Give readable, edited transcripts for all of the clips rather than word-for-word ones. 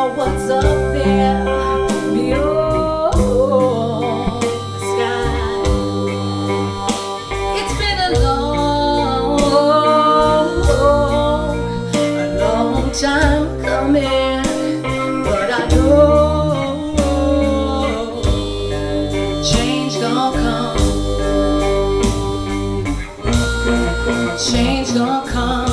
saw what's up there beyond the sky. It's been a long time coming, but I know change gonna come. Change gonna come.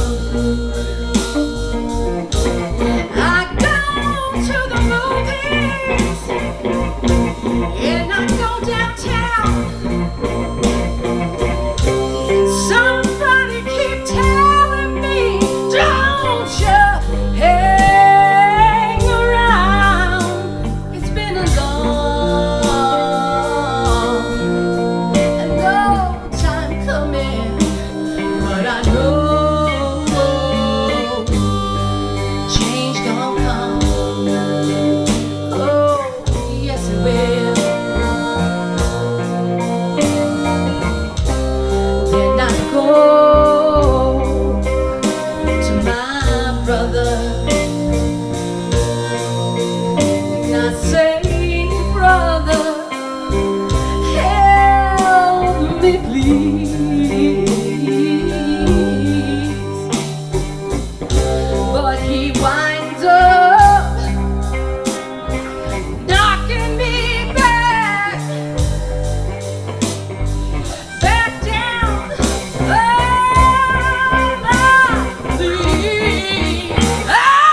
I go to the movies and I go downtown. Somebody keep telling me, don't you hang around. It's been a long time coming, but I know change gonna come. Oh, yes it will. Then I go to my brother and I say, brother, help me please. But he winds up knocking me back down on my knees. Oh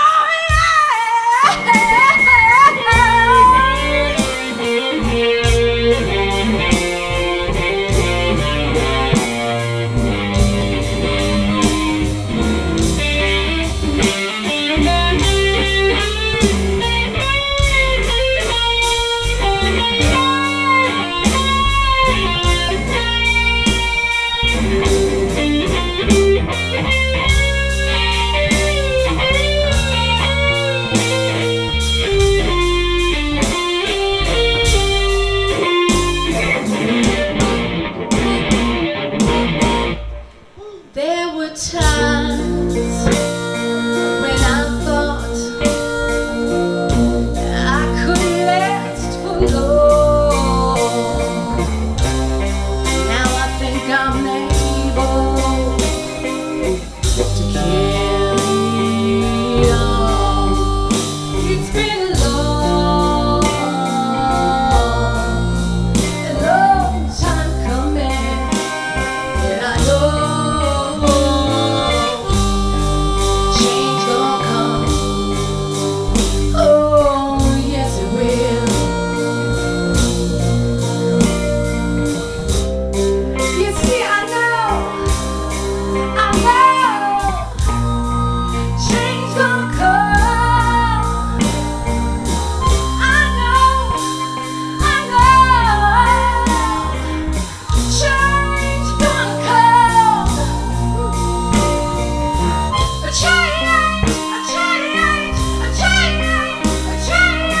there were times when I thought I could last for long. Now I think I'm able to carry on. It's been a long time coming, and I know change gonna come. Oh, yes it will. You see, I know change gonna come. I know change gonna come. A change, a change, a change, a change,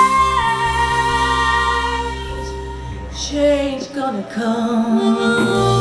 change gonna come.